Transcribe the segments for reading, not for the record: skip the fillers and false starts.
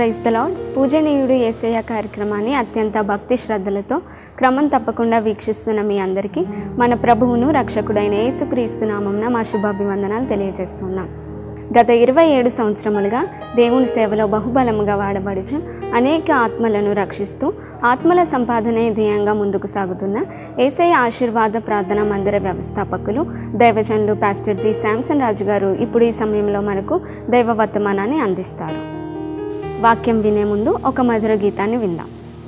Praise the lord. పూజనీయుడు యేసయ్య కార్యక్రమాన్ని అత్యంత భక్తి శ్రద్ధలతో క్రమం తప్పకుండా వీక్షిస్తున్న మీ అందరికీ మన ప్రభువును రక్షకుడైన యేసుక్రీస్తు నామమున మా శుభాభివందనాలు తెలియజేస్తున్నాం. గత 27 సంవత్సరములుగా దేవుని సేవలో బహుబలముగా వాడబడుచు అనేక ఆత్మలను రక్షిస్తూ ఆత్మల సంపాదనే ధ్యేయంగా ముందుకు సాగుతున్న యేసయ్య ఆశీర్వాద ప్రార్థనా మందిర వ్యవస్థాపకులు దైవజనులు పాస్టర్ జి శాంసన్ రాజు గారు ఇప్పుడు ఈ సమయంలో మనకు దైవ వర్తమానాన్ని అందిస్తారు. వాక్యం వినే ముందు ఒక మధుర గీతాన్ని విందాం.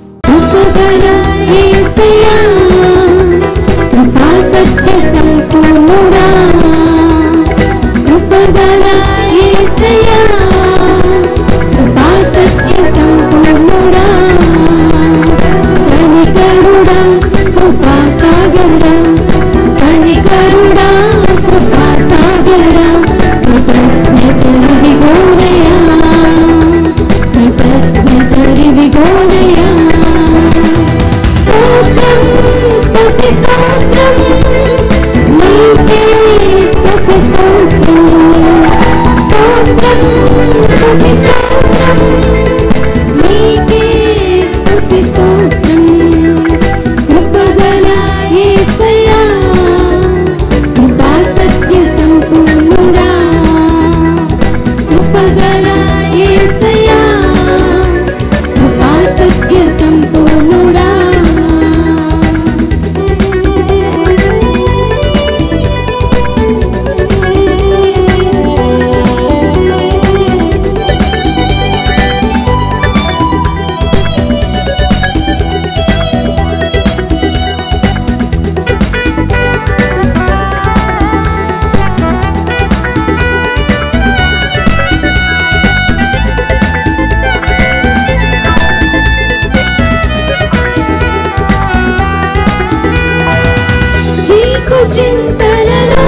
చింతలలో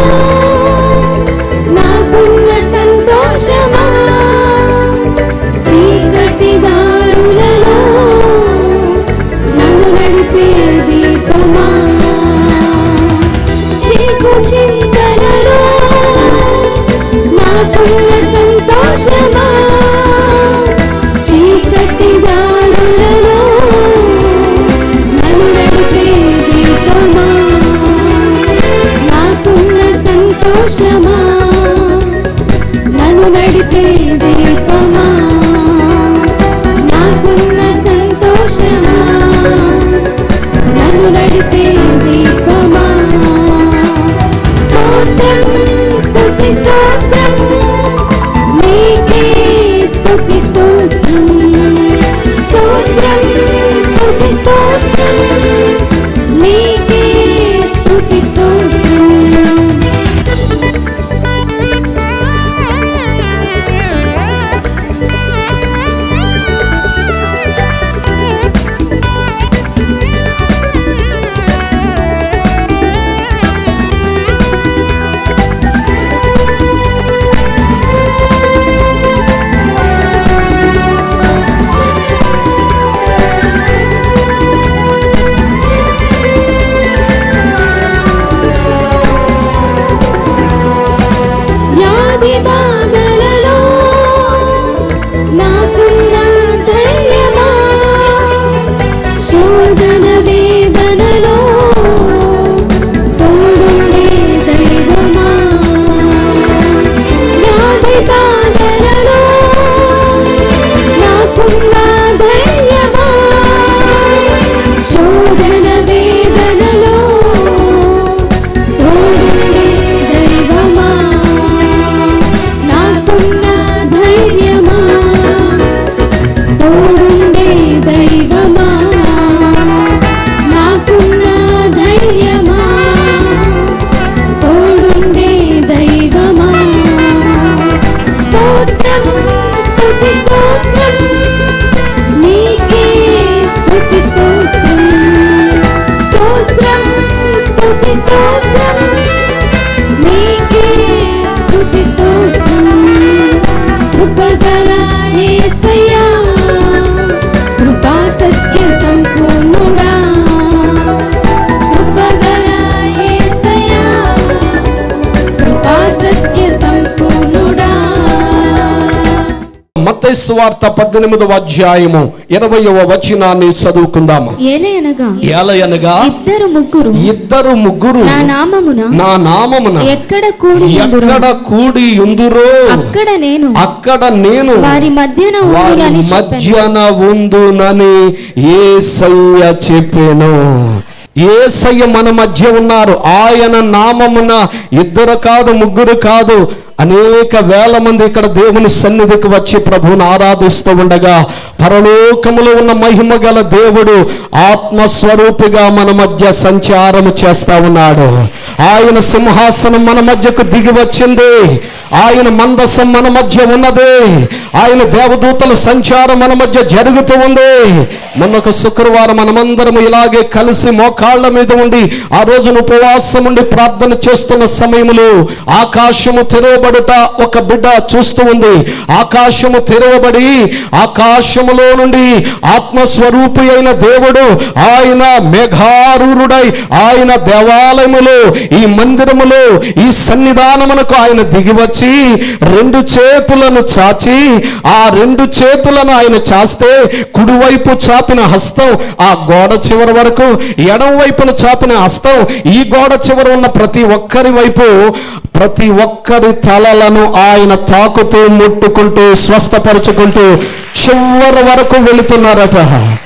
నాకున్న సంతోషమా, చీకటి దారులలో నన్ను నడిపే దీపమా. చీకు చింతలలో నాకున్న సంతోషమా, చీకటి దారులలో నన్ను నడిపే దీపమా. సంతోషమా నన్ను నడిపే దీపమా, నాకున్న సంతోషమా నన్ను నడిపే దీపమా. స్తోత్రం స్తుతి స్తోత్రం నీకే స్తుతి స్తోత్రం, స్తోత్రం స్తుతి స్తోత్రం నీకే స్తుతి స్తోత్రం. మత్తయి సువార్త 18వ అధ్యాయము 20వ వచనాన్ని చదువుకుందాము. ఏలయనగా ఇద్దరు ముగ్గురు నా నామమున ఎక్కడ కూడి ఉందురో అక్కడ నేను వారి మధ్యన ఉందునని యేసయ్య చెప్పెను. యేసయ్య మన మధ్య ఉన్నారు. ఆయన నామమున ఇద్దరు కాదు, ముగ్గురు కాదు, అనేక వేల మంది ఇక్కడ దేవుని సన్నిధికి వచ్చి ప్రభువుని ఆరాధిస్తూ ఉండగా పరలోకములో ఉన్న మహిమ గల దేవుడు ఆత్మస్వరూపిగా మన మధ్య సంచారము చేస్తా ఉన్నాడు. ఆయన సింహాసనం మన మధ్యకు దిగి వచ్చింది. ఆయన మందసం మన మధ్య ఉన్నది. ఆయన దేవదూతల సంచారం మన మధ్య జరుగుతూ ఉంది. మొన్నొక శుక్రవారం మనమందరం ఇలాగే కలిసి మోకాళ్ళ మీద ఉండి ఆ రోజున ఉపవాసం ఉండి ప్రార్థన చేస్తున్న సమయంలో ఆకాశము తెరవబడుట ఒక బిడ్డ చూస్తూ ఉంది. ఆకాశము తెరవబడి ఆకాశములో నుండి ఆత్మస్వరూపి అయిన దేవుడు ఆయన మేఘారూరుడై ఆయన దేవాలయములో, ఈ మందిరములో, ఈ సన్నిధానమునకు ఆయన దిగివచ్చి రెండు చేతులను చాచి, ఆ రెండు చేతులను ఆయన చాస్తే కుడివైపు చాపిన హస్తం ఆ గోడ చివరి వరకు, ఎడమ వైపున చాపిన హస్తం ఈ గోడ చివర ఉన్న ప్రతి ఒక్కరి వైపు, ప్రతి ఒక్కరి తలలను ఆయన తాకుతూ ముట్టుకుంటూ స్వస్థపరుచుకుంటూ చివరి వరకు వెళుతున్నారట.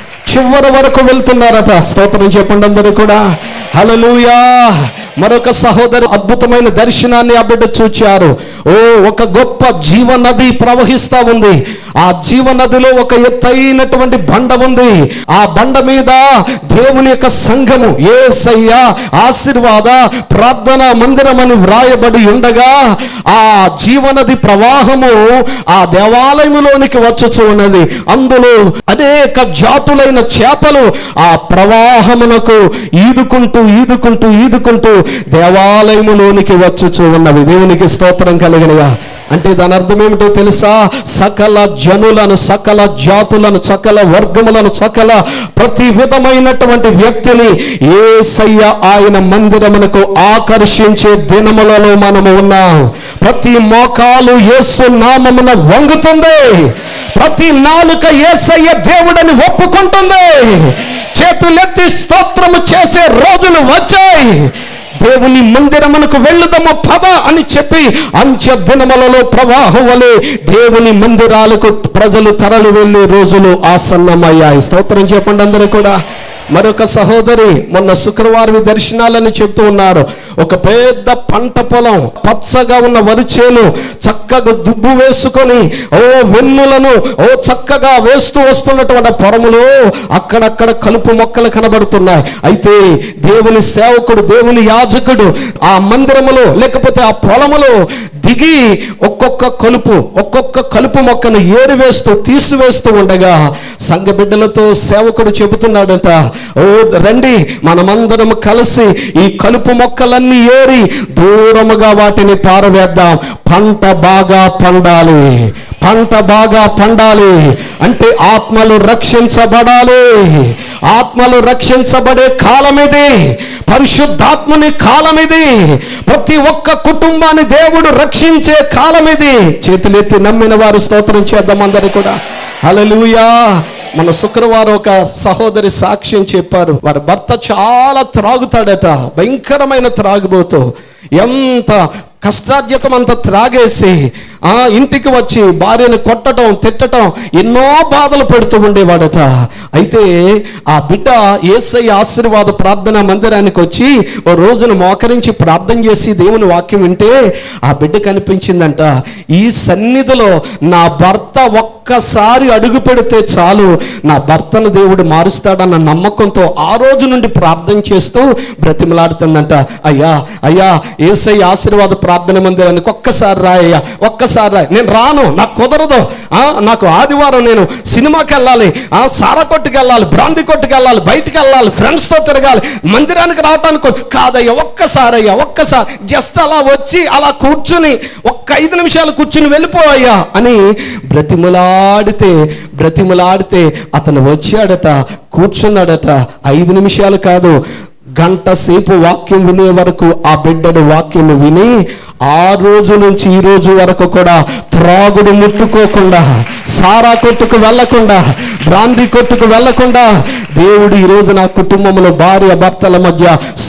స్తోత్రం చెప్పండి అందరూ కూడా. హల్లెలూయా. మరొక సహోదరు అద్భుతమైన దర్శనాన్ని ఆ బిడ్డ చూచారు. ఒక గొప్ప జీవనది ప్రవహిస్తా ఉంది. ఆ జీవనదిలో ఒక ఎత్తైనటువంటి బండ ఉంది. ఆ బండ మీద దేవుని యొక్క సంఘము, యేసయ్య ఆశీర్వాద ప్రార్థనా మందిరం అని వ్రాయబడి ఉండగా ఆ జీవనది ప్రవాహము ఆ దేవాలయములోనికి వచ్చుచు ఉన్నది. అందులో అనేక జాతులైన చేపలు ఆ ప్రవాహమునకు ఈదుకుంటూ దేవాలయములోనికి వచ్చుచు ఉన్నవి. దేవునికి స్తోత్రం కలిగినగా. అంటే దాని అర్థం ఏమిటో తెలుసా? సకల జనులను, సకల జాతులను, సకల వర్గములను, సకల ప్రతి విధమైనటువంటి వ్యక్తిని యేసయ్య ఆయన మందిరమునకు ఆకర్షించే దినములలో మనము ఉన్నాం. ప్రతి మోకాలు యేసు నామమున వంగుతుంది. ప్రతి నాలుక యేసయ్య దేవుడని ఒప్పుకుంటుంది. చేతులెత్తి స్తోత్రము చేసే రోజులు వచ్చాయి. దేవుని మందిరమునకు వెళ్ళుదము పద అని చెప్పి అంత్య దినములలో ప్రవాహం వలె దేవుని మందిరాలకు ప్రజలు తరలి వెళ్ళే రోజులు ఆసన్నమయ్యాయి. స్తోత్రం చెప్పండి అందరూ కూడా. మరొక సహోదరి మొన్న శుక్రవారం దర్శనాలని చెప్తూ ఉన్నారు. ఒక పెద్ద పంట పొలం, పచ్చగా ఉన్న వరి చేను, చక్కగా దుబ్బు వేసుకొని వెన్నులను చక్కగా వేస్తూ వస్తున్నటువంటి పొరములో అక్కడక్కడ కలుపు మొక్కలు కనబడుతున్నాయి. అయితే దేవుని సేవకుడు, దేవుని యాజకుడు ఆ మందిరములో లేకపోతే ఆ పొలములో దిగి ఒక్కొక్క కలుపు మొక్కను ఏరివేస్తూ తీసివేస్తూ ఉండగా సంఘ బిడ్డలతో సేవకుడు చెబుతున్నాడట, రండి మనమందరం కలిసి ఈ కలుపు మొక్కలన్నీ ఏరి దూరముగా వాటిని పారవేద్దాం. పంట బాగా పండాలి అంటే ఆత్మలు రక్షించబడాలి. ఆత్మలు రక్షించబడే కాలం ఇది. పరిశుద్ధాత్మని కాలం ఇది. ప్రతి ఒక్క కుటుంబాన్ని దేవుడు రక్షించే కాలం ఇది. చేతులెత్తి నమ్మిన వారు స్తోత్రం చేద్దాం అందరూ కూడా. హల్లెలూయా. మన శుక్రవారం ఒక సహోదరి సాక్ష్యం చెప్పారు. వారి భర్త చాలా త్రాగుతాడట, భయంకరమైన త్రాగుబోతు. ఎంత కష్టార్జితం అంతా త్రాగేసి ఇంటికి వచ్చి భార్యను కొట్టడం, తిట్టడం, ఎన్నో బాధలు పెడుతూ ఉండేవాడట. అయితే ఆ బిడ్డ యేసయ్య ఆశీర్వాద ప్రార్థనా మందిరానికి వచ్చి ఓ రోజున మోకరించి ప్రార్థన చేసి దేవుని వాక్యం వింటే ఆ బిడ్డ కనిపించిందంట, ఈ సన్నిధిలో నా భర్త ఒక్కసారి అడుగు పెడితే చాలు నా భర్తను దేవుడు మారుస్తాడన్న నమ్మకంతో ఆ రోజు నుండి ప్రార్థన చేస్తూ బ్రతిమలాడుతుందంట. అయ్యా యేసయ్య ఆశీర్వాద ప్రార్థన మందిరానికి ఒక్కసారి రాయ్యా, ఒక్కసారి రా. నేను రాను, నాకు కుదరదు. నాకు ఆదివారం నేను సినిమాకి వెళ్ళాలి, సారా కొట్టుకు వెళ్ళాలి, బ్రాంతి కొట్టుకు వెళ్ళాలి, బయటికి వెళ్ళాలి, ఫ్రెండ్స్తో తిరగాలి, మందిరానికి రావటానికి కాదయ్యా, ఒక్కసారి జస్ట్ అలా వచ్చి అలా కూర్చుని 5 నిమిషాలు కూర్చుని వెళ్ళిపోవయ్యా అని బ్రతిమలాడితే అతను వచ్చాడట, కూర్చున్నాడట. 5 నిమిషాలు కాదు, గంట సేపు వాక్యం వినే వరకు ఆ బిడ్డడు వాక్యం విని ఆ రోజు నుంచి ఈ రోజు వరకు కూడా త్రాగుడు ముట్టుకోకుండా, సారా కొట్టుకు వెళ్లకుండా, బ్రాందీ కొట్టుకు వెళ్లకుండా దేవుడు ఈరోజు నా కుటుంబంలో భార్య భర్తల మధ్య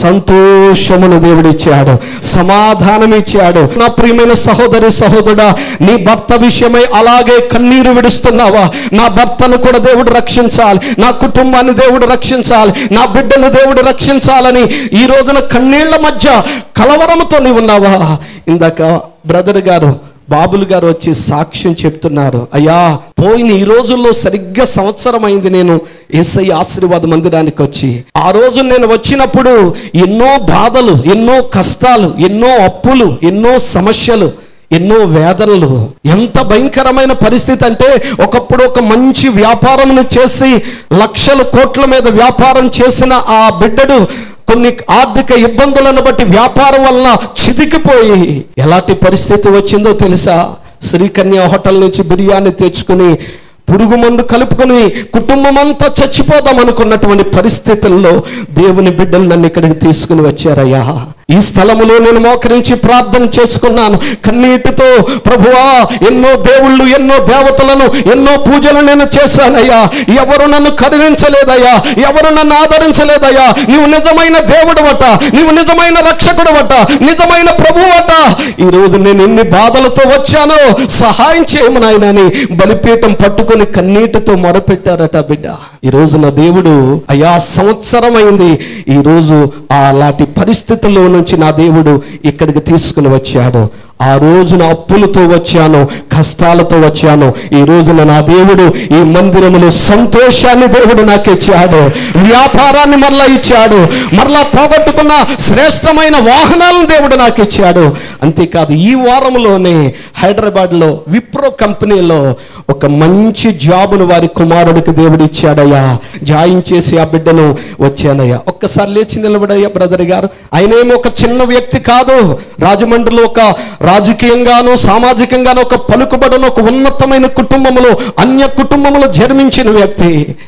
సంతోషమును దేవుడిచ్చాడు, సమాధానం ఇచ్చాడు. నా ప్రియమైన సహోదరి సహోదరుడా, నీ భర్త విషయమై అలాగే కన్నీరు విడుస్తున్నావా? నా భర్తను కూడా దేవుడు రక్షించాలి, నా కుటుంబాన్ని దేవుడు రక్షించాలి, నా బిడ్డను దేవుడు రక్షించాలని ఈ రోజున కన్నీళ్ల మధ్య కలవరంతో నీవు ఉన్నావా? ఇందాక బ్రదర్ గారు, బాబులు గారు వచ్చి సాక్ష్యం చెప్తున్నారు. అయ్యా, పోయిన ఈ రోజుల్లో సరిగ్గా సంవత్సరం అయింది నేను యేసయ్య ఆశీర్వాద మందిరానికి వచ్చి. ఆ రోజు నేను వచ్చినప్పుడు ఎన్నో బాధలు, ఎన్నో కష్టాలు, ఎన్నో అప్పులు, ఎన్నో సమస్యలు, ఎన్నో వేదనలు. ఎంత భయంకరమైన పరిస్థితి అంటే, ఒకప్పుడు ఒక మంచి వ్యాపారం చేసి లక్షల కోట్ల మీద వ్యాపారం చేసిన ఆ బిడ్డడు కొన్ని ఆర్థిక ఇబ్బందులను బట్టి వ్యాపారం వలన చితికిపోయి ఎలాంటి పరిస్థితి వచ్చిందో తెలుసా? శ్రీకన్య హోటల్ నుంచి బిర్యానీ తెచ్చుకుని పురుగు మందు కలుపుకొని కుటుంబం అంతా చచ్చిపోదాం అనుకున్నటువంటి పరిస్థితుల్లో దేవుని బిడ్డలు నన్ను ఇక్కడికి తీసుకుని వచ్చారయ్యా. ఈ స్థలములో నేను మోకరించి ప్రార్థన చేసుకున్నాను కన్నీటితో. ప్రభువా, ఎన్నో దేవుళ్ళు, ఎన్నో దేవతలను, ఎన్నో పూజలు నేను చేశానయ్యా. ఎవరు నన్ను కరుణించలేదయ్యా, ఎవరు నన్ను ఆదరించలేదయ్యా. నీవు నిజమైన దేవుడు అట, నీవు నిజమైన రక్షకుడు అట, నిజమైన ప్రభువు అట. ఈరోజు నేను ఎన్ని బాధలతో వచ్చానో సహాయం చేయమని ఆయనని బలిపీఠం పట్టుకుని కన్నీటితో మొరపెట్టారట బిడ్డ. ఈ రోజు నా దేవుడు, అయ్యా సంవత్సరం అయింది, ఈరోజు అలాంటి పరిస్థితుల్లో నుంచి నా దేవుడు ఇక్కడికి తీసుకుని వచ్చాడు. ఆ రోజున అప్పులతో వచ్చాను, కష్టాలతో వచ్చాను. ఈ రోజున నా దేవుడు ఈ మందిరములో సంతోషాన్ని దేవుడు నాకు ఇచ్చాడు, వ్యాపారాన్ని మరలా ఇచ్చాడు, మరలా పోగొట్టుకున్న శ్రేష్టమైన వాహనాలను దేవుడు నాకు ఇచ్చాడు. అంతేకాదు, ఈ వారంలోనే హైదరాబాద్లో విప్రో కంపెనీలో ఒక మంచి జాబును వారి కుమారుడికి దేవుడు ఇచ్చాడయ్యా. జాయిన్ చేసి ఆ బిడ్డను వచ్చానయ్యా. ఒక్కసారి లేచి నిలబడయ్యా బ్రదర్ గారు. ఆయనేమో ఒక చిన్న వ్యక్తి కాదు, రాజమండ్రిలో ఒక రాజకీయంగానూ సామాజికంగానూ ఒక పలుకుబడిన ఒక ఉన్నతమైన కుటుంబంలో, అన్య కుటుంబంలో జన్మించిన వ్యక్తి,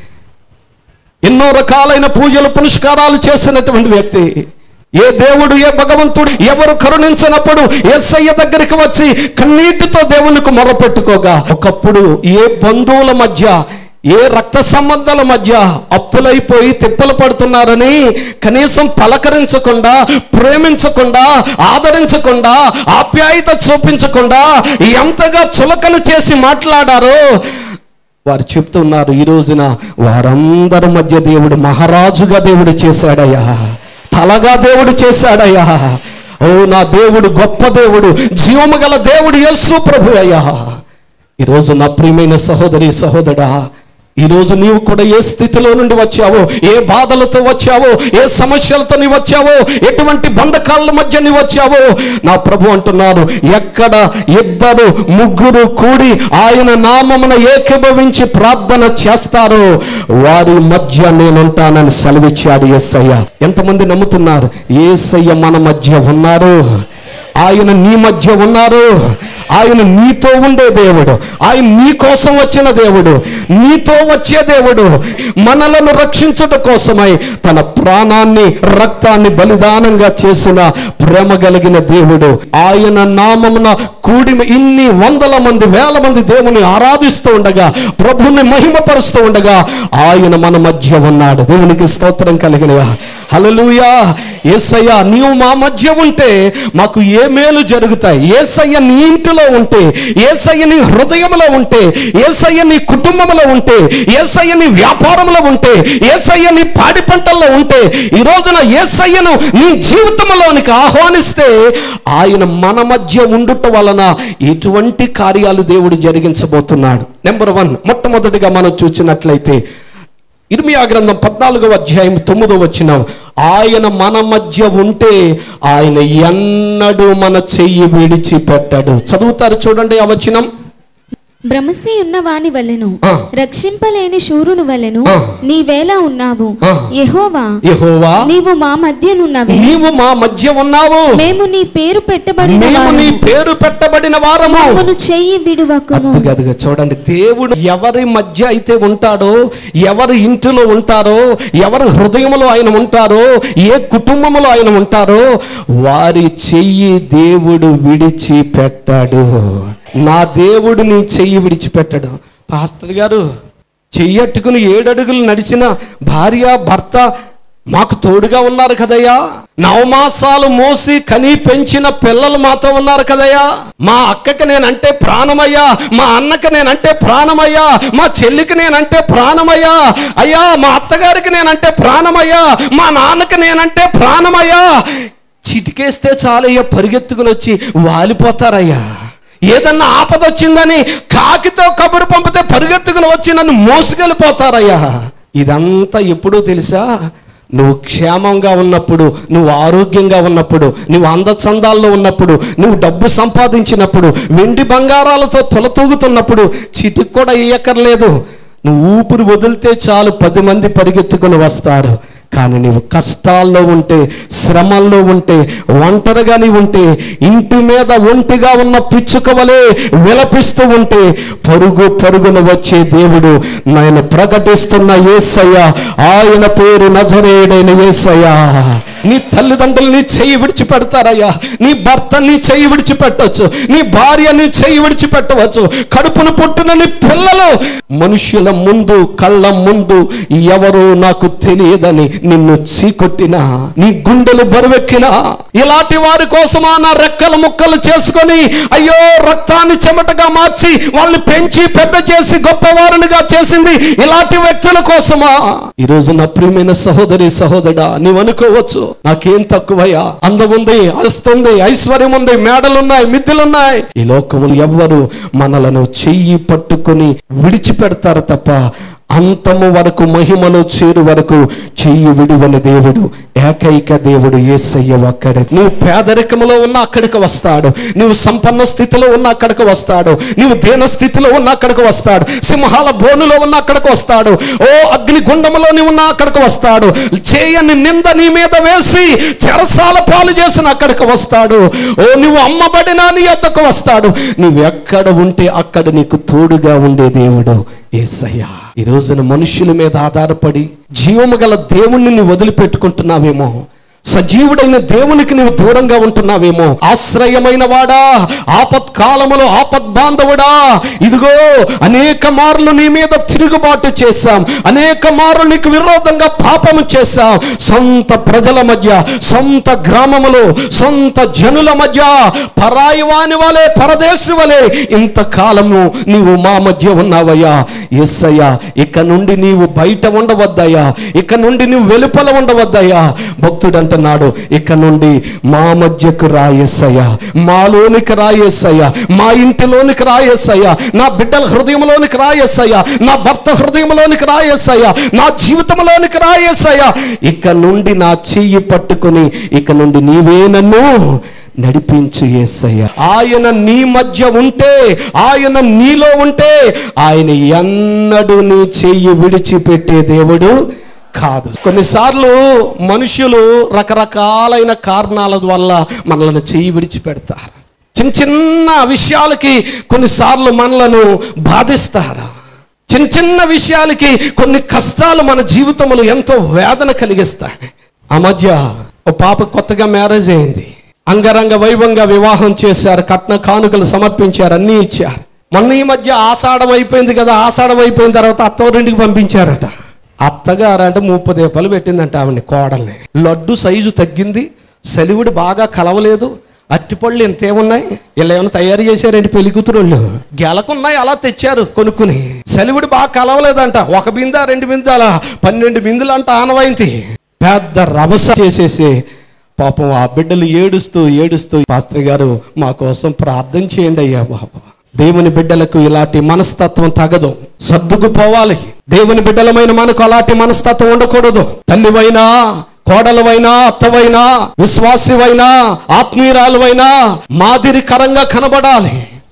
ఎన్నో రకాలైన పూజలు పునస్కారాలు చేసినటువంటి వ్యక్తి. ఏ దేవుడు, ఏ భగవంతుడు ఎవరు కరుణించినప్పుడు యేసయ్య దగ్గరికి వచ్చి కన్నీటితో దేవునికి మొరపెట్టుకోగా, ఒకప్పుడు ఏ బంధువుల మధ్య, ఏ రక్త సంబంధాల మధ్య అప్పులైపోయి తిప్పలు పడుతున్నారని కనీసం పలకరించకుండా, ప్రేమించకుండా, ఆదరించకుండా, ఆప్యాయత చూపించకుండా ఎంతగా చులకన చేసి మాట్లాడారో వారు చెప్తున్నారు. ఈ రోజున వారందరి మధ్య దేవుడు మహారాజుగా దేవుడు చేశాడయ్యా, తలగా దేవుడు చేశాడయ్యా. ఓ నా దేవుడు గొప్ప దేవుడు, జీవము గల దేవుడు యేసు ప్రభు అయ్యా. ఈరోజు నా ప్రియమైన సహోదరి సహోదరా, ఈరోజు నీవు కూడా ఏ స్థితిలో నుండి వచ్చావో, ఏ బాధలతో వచ్చావో, ఏ సమస్యలతో నీవు వచ్చావో, ఎటువంటి బంధకాల మధ్య నీవు వచ్చావో, నా ప్రభు అంటున్నారు, ఎక్కడ ఇద్దరు ముగ్గురు కూడి ఆయన నామమున ఏకీభవించి ప్రార్థన చేస్తారో వారి మధ్య నేనుంటానని సెలవిచ్చాడు యేసయ్య. ఎంతమంది నమ్ముతున్నారు? యేసయ్య మన మధ్య ఉన్నారు, ఆయన నీ మధ్య ఉన్నారు. ఆయన నీతో ఉండే దేవుడు, ఆయన నీ కోసం వచ్చిన దేవుడు, నీతో వచ్చే దేవుడు, మనలను రక్షించడం కోసమై తన ప్రాణాన్ని, రక్తాన్ని బలిదానంగా చేసిన ప్రేమ కలిగిన దేవుడు. ఆయన నామమున కూడి ఇన్ని వందల మంది, వేల మంది దేవుని ఆరాధిస్తూ ఉండగా, ప్రభుని మహిమపరుస్తూ ఉండగా ఆయన మన మధ్య ఉన్నాడు. దేవునికి స్తోత్రం కలిగినయా. హల్లెలూయా. యేసయ్య నీవు మా మధ్య ఉంటే మాకు ఏ మేలు జరుగుతాయి? యేసయ్య నీ ఇంటిలో ఉంటే, యేసయ్య నీ హృదయంలో ఉంటే, యేసయ్య నీ కుటుంబంలో ఉంటే, యేసయ్య నీ వ్యాపారంలో ఉంటే, యేసయ్య నీ పాడి పంటల్లో ఉంటే, ఈ రోజున యేసయ్యను నీ జీవితంలోనికి ఆహ్వానిస్తే ఆయన మన మధ్య ఉండుట వలన ఎటువంటి కార్యాలు దేవుడు జరిగించబోతున్నాడు. నెంబర్ 1, మొట్టమొదటిగా మనం చూసినట్లయితే ఇర్మియా గ్రంథం 14వ అధ్యాయం 9వ వచనం, ఆయన మన మధ్య ఉంటే ఆయన ఎన్నడూ మన చెయ్యి విడిచిపెట్టాడు. చదువుతారు చూడండి ఆ వచనం. భ్రమసి ఉన్న వాని వలెను రక్షింపలేని శూరుని వలెను నీవేళ ఉన్నావు. యెహోవా నీవు మా మధ్య ఉన్నావు. మేము నీ పేరు పెట్టబడిన వారము. చెయ్యి విడువకుము. చూడండి, దేవుడు ఎవరి మధ్య అయితే ఉంటాడో, ఎవరి ఇంటిలో ఉంటారో, ఎవరి హృదయంలో ఆయన ఉంటారో, ఏ కుటుంబంలో ఆయన ఉంటారో వారి చెయ్యి దేవుడు విడిచిపెట్టాడు. నా దేవుడు నీ చెయ్యి విడిచిపెట్టాడు. పాస్టర్ గారు, చెయ్యట్టుకుని 7 అడుగులు నడిచిన భార్య భర్త మాకు తోడుగా ఉన్నారు కదయ్యా. 9 మాసాలు మోసి కని పెంచిన పిల్లలు మాతో ఉన్నారు కదయ్యా. మా అక్కకి నేనంటే ప్రాణమయ్యా, మా అన్నకి నేనంటే ప్రాణమయ్యా, మా చెల్లికి నేనంటే ప్రాణమయ్యా, అయ్యా మా అత్తగారికి నేనంటే ప్రాణమయ్యా, మా నాన్నకి నేనంటే ప్రాణమయ్యా. చిటికేస్తే చాలయ్యా పరిగెత్తుకుని వచ్చి వాలిపోతారయ్యా. ఏదన్నా ఆపద వచ్చిందని కాకితో కబురు పంపితే పరిగెత్తుకుని వచ్చి నన్ను మోసుకెళ్ళిపోతారయ్యా. ఇదంతా ఎప్పుడూ తెలుసా? నువ్వు క్షేమంగా ఉన్నప్పుడు, నువ్వు ఆరోగ్యంగా ఉన్నప్పుడు, నువ్వు అందచందాల్లో ఉన్నప్పుడు, నువ్వు డబ్బు సంపాదించినప్పుడు, వెండి బంగారాలతో తొలతూగుతున్నప్పుడు చిటికి కూడా ఇయ్యక్కర్లేదు. నువ్వు ఊపిరి వదిలితే చాలు 10 మంది పరిగెత్తుకుని వస్తారు. కానీ నీవు కష్టాల్లో ఉంటే, శ్రమల్లో ఉంటే, ఒంటరిగా నీవు ఉంటే, ఇంటి మీద ఒంటిగా ఉన్న పిచ్చుక వలె విలపిస్తూ ఉంటే పరుగున వచ్చే దేవుడు నేను ప్రకటిస్తున్న యేసయ్య. ఆయన పేరు నజరేయుడైన యేసయ్య. నీ తల్లిదండ్రులు నీ చెయ్యి విడిచిపెడతారయ్యా. నీ భర్త నీ చెయ్యి విడిచిపెట్టవచ్చు, నీ భార్య నీ చెయ్యి విడిచిపెట్టవచ్చు, కడుపును పుట్టిన నీ పిల్లలు మనుషుల ముందు కళ్ళ ముందు ఎవరో నాకు తెలియదని నిన్ను చీకొట్టినా, నీ గుండెలు బరువెక్కినా, ఇలాంటి వారి కోసమా నా రెక్కలు ముక్కలు చేసుకొని అయ్యో రక్తాన్ని చెమటగా మార్చి వాళ్ళని పెంచి పెద్ద చేసి గొప్పవారునిగా చేసింది ఇలాంటి వ్యక్తుల కోసమా? ఈరోజు నా ప్రియమైన సహోదరి సహోదరుడా, నీవు అనుకోవచ్చు నాకేం తక్కువయ్యా, అందం ఉంది, ఆస్తుంది, ఐశ్వర్యం ఉంది, మేడలున్నాయి, మిద్దెలున్నాయి. ఈ లోకములు ఎవ్వరు మనలను చెయ్యి పట్టుకొని విడిచిపెడతారు తప్ప అంతము వరకు, మహిమలో చేరు వరకు చెయ్యి విడువని దేవుడు, ఏకైక దేవుడు యేసయ్య ఒక్కడే. నువ్వు పేదరికములో ఉన్న అక్కడికి వస్తాడు, నువ్వు సంపన్న స్థితిలో ఉన్న అక్కడికి వస్తాడు, నువ్వు దీన స్థితిలో ఉన్న అక్కడికి వస్తాడు, సింహాల బోనులో ఉన్న అక్కడికి వస్తాడు, ఓ అగ్నిగుండములో నీవు ఉన్న అక్కడికి వస్తాడు, చేయని నింద నీ మీద వేసి చెరసాల పాలు చేసిన అక్కడికి వస్తాడు, ఓ నువ్వు అమ్మబడినా నీ వద్దకు వస్తాడు. నువ్వు ఎక్కడ ఉంటే అక్కడ నీకు తోడుగా ఉండే దేవుడు యేసయ్య. ఈ రోజున మనుషుల మీద ఆధారపడి జీవము గల దేవుణ్ణి నువ్వు వదిలిపెట్టుకుంటున్నావేమో, సజీవుడైన దేవునికి నీవు దూరంగా ఉంటున్నావేమో. ఆశ్రయమైన వాడా, ఆపత్కాలములో ఆపద్బాంధవుడా, ఇదిగో అనేక మార్లు నీ మీద తిరుగుబాటు చేశాం, అనేక మార్లు నీకు విరోధంగా పాపము చేశాం. సొంత ప్రజల మధ్య, సొంత గ్రామములో, సొంత జనుల మధ్య పరాయి వాని వలె, పరదేశి వలె ఇంతకాలము నీవు మా మధ్య ఉన్నావయ్యా. యేసయ్యా, ఇక నుండి నీవు బయట ఉండవద్దయ్యా, ఇక నుండి నీవు వెలుపల ఉండవద్దయ్యా. భక్తుడు అంటున్నాడు, ఇక నుండి మా మధ్యకు రాయేసయ్యా, మాలోనికి రాయేసయ్యా, మా ఇంటిలోనికి రాయేసయ్యా, నా బిడ్డల హృదయంలోనికి రాయేసయ్యా, నా భర్త హృదయంలోనికి రాయేసయ్యా, నా జీవితంలోనికి రాయేసయ్యా. ఇక నుండి నా చెయ్యి పట్టుకొని ఇక నుండి నీవే నన్ను నడిపించు యేసయ్య. ఆయన నీ మధ్య ఉంటే, ఆయన నీలో ఉంటే ఆయన ఎన్నడూ నీ చెయ్యి విడిచిపెట్టే దేవుడు కాదు. కొన్నిసార్లు మనుషులు రకరకాలైన కారణాల వల్ల మనల్ని చెయ్యి విడిచిపెడతారు. చిన్న చిన్న విషయాలకి కొన్నిసార్లు మనలను బాధిస్తారు. చిన్న చిన్న విషయాలకి కొన్ని కష్టాలు మన జీవితంలో ఎంతో వేదన కలిగిస్తాయి. ఆ మధ్య ఓ పాప కొత్తగా మ్యారేజ్ అయింది, అంగరంగ వైభవంగా వివాహం చేశారు, కట్న కానుకలు సమర్పించారు, అన్నీ ఇచ్చారు. మొన్న ఈ మధ్య ఆషాఢం అయిపోయింది కదా, ఆషాఢం అయిపోయిన తర్వాత అత్తవారింటికి పంపించారట. అత్తగారంటే 30 దీపాలు పెట్టిందంట ఆవిడ్ని, కోడల్ని. లడ్డు సైజు తగ్గింది, సెలివుడు బాగా కలవలేదు, అట్టిపళ్ళు ఇంతేమున్నాయి, ఇలా ఏమైనా తయారు చేశారంటే పెళ్లి కూతురుళ్ళు గెలకున్నాయి అలా తెచ్చారు కొనుక్కుని. సెలివుడు బాగా కలవలేదంట, 1 బిందె 2 బిందె అలా 12 బిందులు అంట ఆనవాయింది. పెద్ద రభస చేసేసి పాపం ఆ బిడ్డలు ఏడుస్తూ ఏడుస్తూ, పాస్టర్ గారు మా కోసం ప్రార్థన చేయండి అయ్యా బాబా. దేవుని బిడ్డలకు ఇలాంటి మనస్తత్వం తగదు, సర్దుకుపోవాలి. దేవుని బిడ్డలమైన మనకు అలాంటి మనస్తత్వం ఉండకూడదు. తల్లివైనా, కోడలవైనా, అత్తవైనా, విశ్వాసివైనా, ఆత్మీయురాలువైనా మాదిరికరంగా కనబడాలి.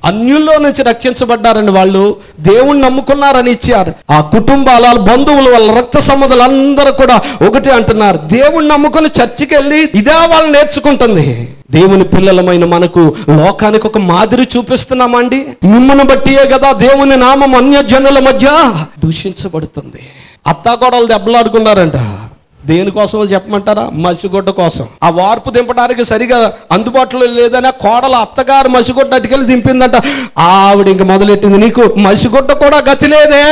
అన్యుల్లో నుంచి రక్షించబడ్డారని వాళ్ళు, దేవుణ్ణి నమ్ముకున్నారని ఇచ్చారు. ఆ కుటుంబాల బంధువులు వాళ్ళ రక్త సంబంధాలు అందరూ కూడా ఒకటి అంటున్నారు, దేవుణ్ణి నమ్ముకుని చర్చికి వెళ్ళి ఇదే వాళ్ళు నేర్చుకుంటుంది. దేవుని పిల్లలమైన మనకు లోకానికి ఒక మాదిరి చూపిస్తున్నామండి. మిమ్మల్ని బట్టియే కదా దేవుని నామం అన్యజనుల మధ్య దూషించబడుతుంది. అత్తాకోడలు దెబ్బలాడుకున్నారంట. దేనికోసమో చెప్పమంటారా? మసిగొడ్డ కోసం. ఆ వార్పు దింపడానికి సరిగా అందుబాటులో లేదని ఆ కోడల అత్తగారు మసిగొడ్డ అటుకెళ్ళి దింపిందంట. ఆవిడ ఇంక మొదలెట్టింది, నీకు మసిగొడ్డ కూడా గతి లేదే,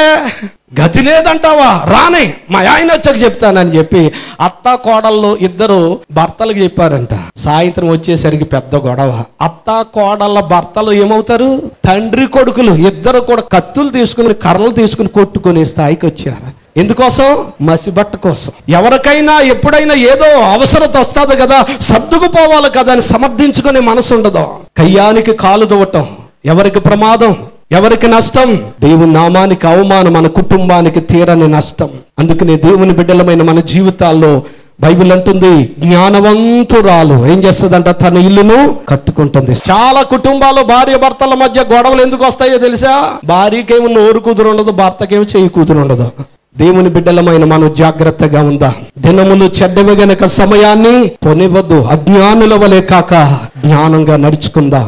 గతి లేదంటావా, రానే మా ఆయన వచ్చాక చెప్తానని చెప్పి అత్త కోడళ్ళు ఇద్దరు భర్తలకు చెప్పారంట. సాయంత్రం వచ్చేసరికి పెద్ద గొడవ. అత్త కోడళ్ళ భర్తలు ఏమవుతారు? తండ్రి కొడుకులు ఇద్దరు కూడా కత్తులు తీసుకుని కర్రలు తీసుకుని కొట్టుకునే స్థాయికి వచ్చారు. ఎందుకోసం? మసిబట్ట కోసం. ఎవరికైనా ఎప్పుడైనా ఏదో అవసరత వస్తుంది కదా, సర్దుకుపోవాలి కదా అని సమర్థించుకునే మనసు ఉండదు. కయ్యానికి కాలు దువ్వటం ఎవరికి ప్రమాదం, ఎవరికి నష్టం? దేవుని నామానికి అవమానం, మన కుటుంబానికి తీరని నష్టం. అందుకనే దేవుని బిడ్డలమైన మన జీవితాల్లో బైబిల్ అంటుంది, జ్ఞానవంతురాలు ఏం చేస్తుందంట? తన ఇల్లును కట్టుకుంటుంది. చాలా కుటుంబాలు భార్య భర్తల మధ్య గొడవలు ఎందుకు వస్తాయో తెలుసా? భార్యకేమో నోరు కూతురు ఉండదు, భర్తకేమో చెయ్యి కూతురు ఉండదు. దేవుని బిడ్డలమైన మనం జాగ్రత్తగా ఉందా? దినములు చెడ్డవి గనక సమయాన్ని పొనివద్దు. అజ్ఞానుల వలె కాక జ్ఞానంగా నడుచుకుందా.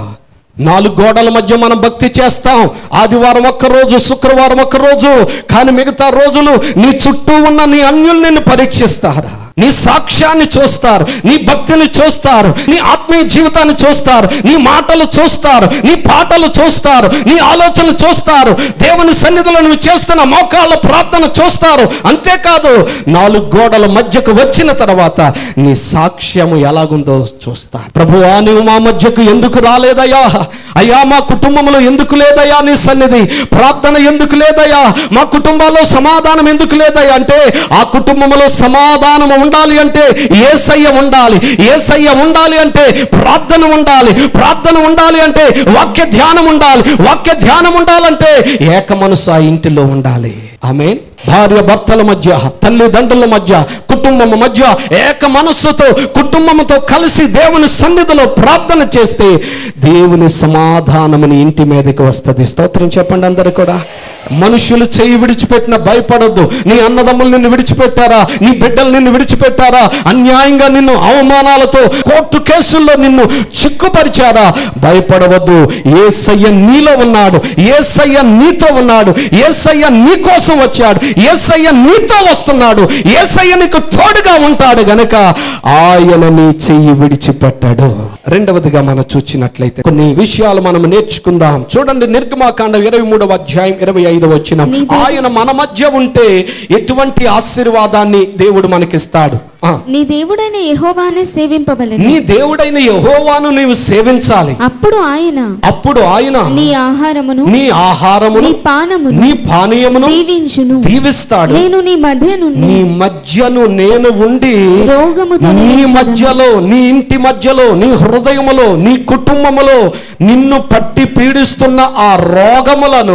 4 గోడల మధ్య మనం భక్తి చేస్తాం. ఆదివారం ఒక్కరోజు, శుక్రవారం ఒక్కరోజు, కానీ మిగతా రోజులు నీ చుట్టూ ఉన్న నీ అన్యులు నిన్ను పరీక్షిస్తారా? నీ సాక్ష్యాన్ని చూస్తారు, నీ భక్తిని చూస్తారు, నీ ఆత్మీయ జీవితాన్ని చూస్తారు, నీ మాటలు చూస్తారు, నీ పాటలు చూస్తారు, నీ ఆలోచనలు చూస్తారు, దేవుని సన్నిధిలో నువ్వు చేస్తున్న మోకాళ్ళ ప్రార్థన చూస్తారు. అంతేకాదు 4 గోడల మధ్యకు వచ్చిన తర్వాత నీ సాక్ష్యము ఎలాగుందో చూస్తారు. ప్రభువా, నీవు మా మధ్యకు ఎందుకు రాలేదయ్యా? అయ్యా, మా కుటుంబంలో ఎందుకు లేదయ్యా నీ సన్నిధి? ప్రార్థన ఎందుకు లేదయ్యా? మా కుటుంబాల్లో సమాధానం ఎందుకు లేదయ్యా? అంటే ఆ కుటుంబంలో సమాధానం ఉండాలి అంటే యేసయ్య ఉండాలి. యేసయ్య ఉండాలి అంటే ప్రార్థన ఉండాలి. ప్రార్థన ఉండాలి అంటే వాక్య ధ్యానం ఉండాలి. వాక్య ధ్యానం ఉండాలంటే ఏక మనసు ఆ ఇంటిలో ఉండాలి. ఆమేన్. భార్య భర్తల మధ్య, తల్లిదండ్రుల మధ్య, కుటుంబం మధ్య ఏక మనస్సుతో కుటుంబంతో కలిసి దేవుని సన్నిధిలో ప్రార్థన చేస్తే దేవుని సమాధానముని ఇంటి మీదకి వస్తుంది. స్తోత్రం చెప్పండి అందరూ కూడా. మనుషులు చేయి విడిచిపెట్టిన భయపడొద్దు. నీ అన్నదమ్ములు నిన్ను విడిచిపెట్టారా? నీ బిడ్డలు నిన్ను విడిచిపెట్టారా? అన్యాయంగా నిన్ను అవమానాలతో కోర్టు కేసుల్లో నిన్ను చిక్కుపరిచారా? భయపడవద్దు. యేసయ్య నీలో ఉన్నాడు. యేసయ్య నీతో ఉన్నాడు. యేసయ్య నీ కోసం వచ్చాడు. యేసయ్య నీతో వస్తున్నాడు. యేసయ్య నీకు తోడుగా ఉంటాడు గనక ఆయన నీ చెయ్యి విడిచిపెట్టాడు. రెండవదిగా మనం చూచినట్లయితే కొన్ని విషయాలు మనం నేర్చుకుందాం. చూడండి, నిర్గమాకాండం 23వ అధ్యాయం 25వ వచనం. ఆయన మన మధ్య ఉంటే ఎటువంటి ఆశీర్వాదాన్ని దేవుడు మనకిస్తాడు? నీ దేవుడైన యెహోవానే సేవింపవలెను. నీ దేవుడైన యెహోవాను నీవు సేవించాలి. అప్పుడు ఆయన నీ ఆహారమును నీ పానీయమును దీవిస్తాడు. నేను నీ మధ్యను నేను ఉండి నీ మధ్యలో, నీ ఇంటి మధ్యలో, నీ హృదయములో, నీ కుటుంబములో నిన్ను పట్టి పీడిస్తున్న ఆ రోగములను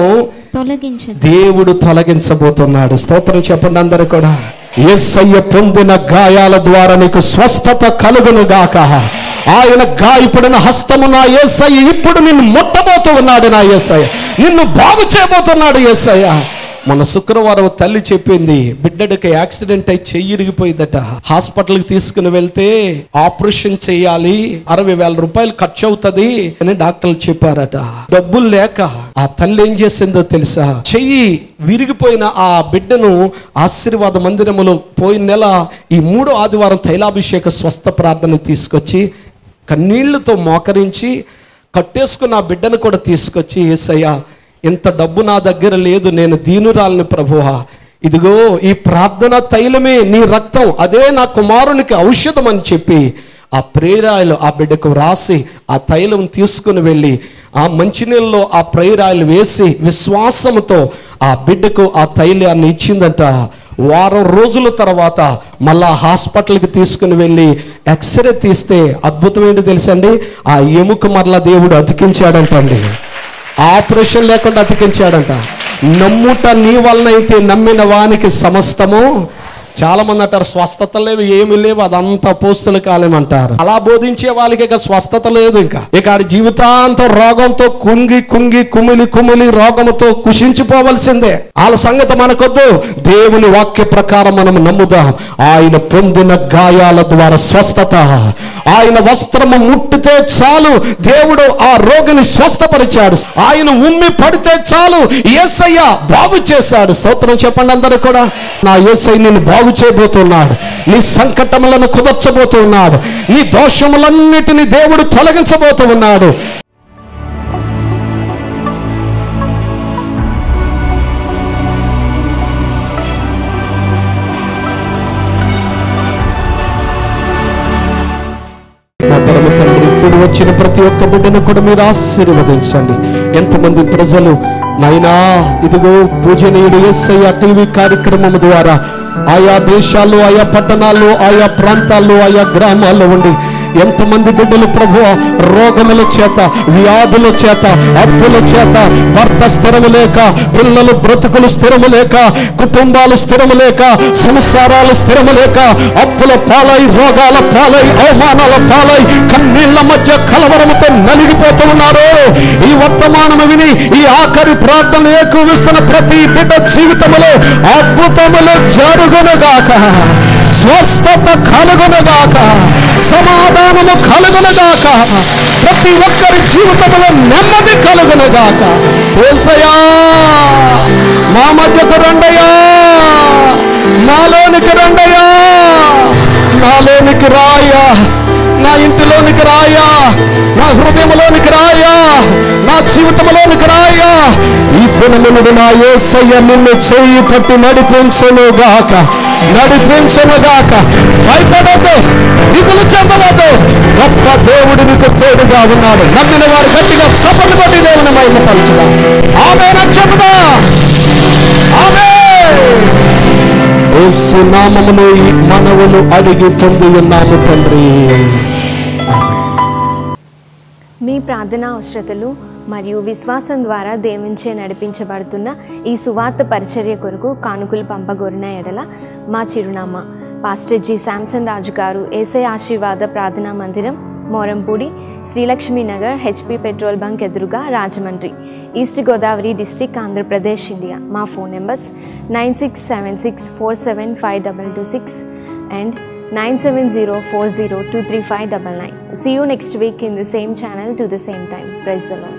దేవుడు తొలగించబోతున్నాడు. స్తోత్రం చెప్పండి అందరూ కూడా. యేసయ్య పొందిన గాయాల ద్వారా నీకు స్వస్థత కలుగును గాక. ఆయన గాయపడిన హస్తము నా యేసయ్య ఇప్పుడు నిన్ను ముట్టబోతూ ఉన్నాడు. నా యేసయ్య నిన్ను బాగు చేయబోతున్నాడు. యేసయ్య మన శుక్రవారం తల్లి చెప్పింది, బిడ్డడికి యాక్సిడెంట్ అయి చెయ్యి ఇరిగిపోయిందట. హాస్పిటల్కి తీసుకుని వెళ్తే ఆపరేషన్ చేయాలి, 60,000 రూపాయలు ఖర్చు అవుతుంది అని డాక్టర్లు చెప్పారట. డబ్బులు లేక ఆ తల్లి ఏం చేసిందో తెలుసా? చెయ్యి విరిగిపోయిన ఆ బిడ్డను ఆశీర్వాద మందిరములో పోయిన నెల ఈ 3వ ఆదివారం తైలాభిషేక స్వస్థ ప్రార్థన తీసుకొచ్చి కన్నీళ్లతో మోకరించి కట్టేసుకున్న ఆ బిడ్డను కూడా తీసుకొచ్చి, యేసయ్య ఇంత డబ్బు నా దగ్గర లేదు, నేను దీనురాలిని ప్రభువా, ఇదిగో ఈ ప్రార్థన తైలమే నీ రక్తం, అదే నా కుమారునికి ఔషధం అని చెప్పి ఆ ప్రేరాయలు ఆ బిడ్డకు రాసి ఆ తైలం తీసుకుని వెళ్ళి ఆ మంచినీళ్ళలో ఆ ప్రేరాయలు వేసి విశ్వాసముతో ఆ బిడ్డకు ఆ తైలాన్ని ఇచ్చిందంట. వారం రోజుల తర్వాత మళ్ళా హాస్పిటల్కి తీసుకుని వెళ్ళి ఎక్స్రే తీస్తే అద్భుతం ఏంటి తెలుసండి? ఆ ఎముక మరలా దేవుడు అతికించాడంటండి. ఆపరేషన్ లేకుండా అతికించాడంట. నమ్ముట నీ వలన అయితే నమ్మిన వానికి సమస్తము చాలా మంది అంటారు స్వస్థత లేవు, ఏమి లేవు, అదంతా అపోస్తుల కాలం అంటారు. అలా బోధించే వాళ్ళకి ఇక స్వస్థత లేదు. ఇక ఆడి జీవితాంతం రోగంతో కుంగి కుంగి కుమిలి కుమిలి రోగంతో కుషించిపోవలసిందే. వాళ్ళ సంగతి మనకొద్దు. దేవుని వాక్య ప్రకారం మనం నమ్ముదాం. ఆయన పొందిన గాయాల ద్వారా స్వస్థత, ఆయన వస్త్రము ముట్టితే చాలు దేవుడు ఆ రోగిని స్వస్థపరిచాడు. ఆయన ఉమ్మి పడితే చాలు యేసయ్య బాగు చేశాడు. స్తోత్రం చెప్పండి అందరూ కూడా. నా యేసయ్య నిన్ను బాగు చేయబోతున్నాడు, నీ సంకటములను కుదర్చబోతున్నాడు, నీ దోషములన్నిటిని దేవుడు తొలగించబోతూ ఉన్నాడు. మా పరమ తండ్రి, ఇప్పుడు వచ్చిన ప్రతి ఒక్క బిడ్డను కూడా మీరు ఆశీర్వదించండి. ఎంతమంది ప్రజలు నైనా ఇదిగో పూజనీయుడు యేసయ్య టీవీ కార్యక్రమం ద్వారా ఆయా దేశాల్లో, ఆయా పట్టణాల్లో, ఆయా ప్రాంతాల్లో, ఆయా గ్రామాల్లో ఉండి ఎంతమంది బిడ్డలు ప్రభు రోగముల చేత, వ్యాధుల చేత, అప్పుల చేత, భర్త స్థిరము లేక, పిల్లలు బ్రతుకులు స్థిరము లేక, కుటుంబాలు స్థిరము లేక, సంసారాలు స్థిరము లేక, అప్పుల పాలై, రోగాల పాలై, అవమానాల పాలై, కన్నీళ్ల మధ్య కలవరముతో నలిగిపోతూ ఉన్నారు. ఈ వర్తమానము విని ఈ ఆఖరి ప్రార్థనలు ఏకీవిస్తున్న ప్రతి బిడ్డ జీవితములో అద్భుతములు జరుగునుగాక, స్వస్థత కలుగునుగాక, సమాధానము కలుగునుగాక, ప్రతి ఒక్కరి జీవితంలో నెమ్మది కలుగునుగాక. యేసయ్యా మా మధ్యకు రండయ్యా, నాలోనికి రండయ్యా, నాలోనికి రాయా, నా ఇంటిలోనికి రాయా, నా హృదయంలోనికి రాయా, నా జీవితంలోనికి రాయా. ఈ దినమును నా యేసయ్య నిన్ను చేయి పట్టి నడిపించునుగాక, నడిపించునుగాక. భయపడద్దు, దిగులు చెందవద్దు, గొప్ప దేవుడు నీకు తోడుగా ఉన్నాడు. నమ్మిన వారు గట్టిగా చప్పట్లు కొట్టి దేవుని మహిమపరచుదాం. ఆమేన్ చెబుదా. ఆమేన్. యేసు నామములో ఈ మనవులు అడిగి పొంది ఉన్నాము తండ్రి. మీ ప్రార్థనా అవసరతలు మరియు విశ్వాసం ద్వారా దేవునిచే నడిపించబడుతున్న ఈ సువార్త పరిచర్య కొరకు కానుకలు పంపగోరిన ఎడల మా చిరునామా పాస్టర్ జి శాంసన్ రాజు గారు, యేసయ్య ఆశీర్వాద ప్రార్థనా మందిరం, Morampudi, Srilakshmi Nagar, HP petrol bunk ఎదురుగా, Rajahmundry, east Godavari district, Andhra Pradesh, India. మా phone numbers 9676475226 and 9704023599. See you next week in the same channel to the same time. Praise the Lord.